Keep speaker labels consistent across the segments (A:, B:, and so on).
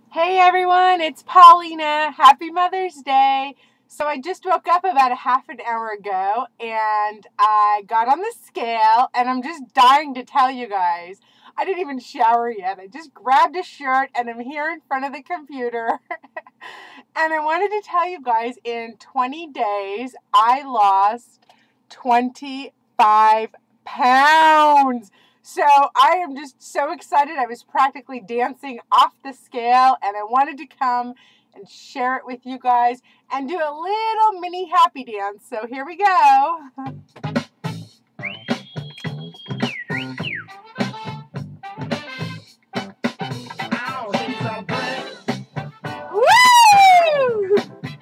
A: Hey everyone, it's Paulina. Happy Mother's Day. So I just woke up about a half an hour ago and I got on the scale and I'm just dying to tell you guys. I didn't even shower yet. I just grabbed a shirt and I'm here in front of the computer. And I wanted to tell you guys, in 20 days, I lost 25 pounds. So I am just so excited. I was practically dancing off the scale and I wanted to come and share it with you guys and do a little mini happy dance. So here we go. Woo!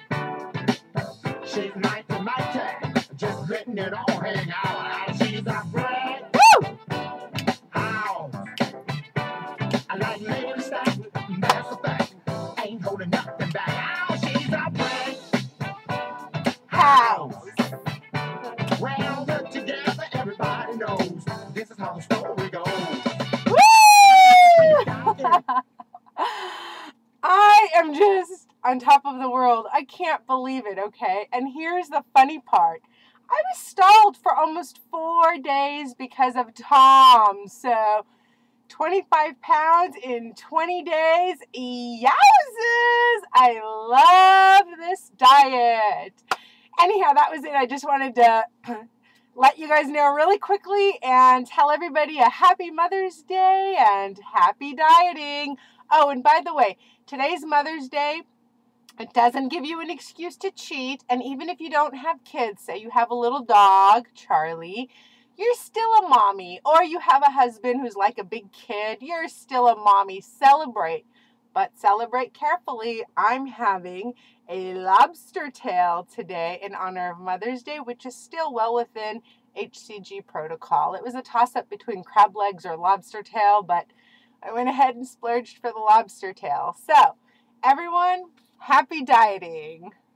A: She's nice to my tag, just letting it all hang out. She's a bread. Woo! Ow! I like lady stack, that's a fact. Ain't holding nothing back. Ow! She's a bread. House. Well, put together, everybody knows this is how the story goes. Woo! I am just on top of the world. I can't believe it, okay? And here's the funny part. I was stalled for almost 4 days because of Tom. So 25 pounds in 20 days. Yowzers! I love this diet. Anyhow, that was it. I just wanted to let you guys know really quickly and tell everybody a happy Mother's Day and happy dieting. Oh, and by the way, today's Mother's Day. It doesn't give you an excuse to cheat. And even if you don't have kids, say you have a little dog, Charlie, you're still a mommy. Or you have a husband who's like a big kid, you're still a mommy. Celebrate. But celebrate carefully. I'm having a lobster tail today in honor of Mother's Day, which is still well within HCG protocol. It was a toss-up between crab legs or lobster tail, but I went ahead and splurged for the lobster tail. So, everyone, happy dieting.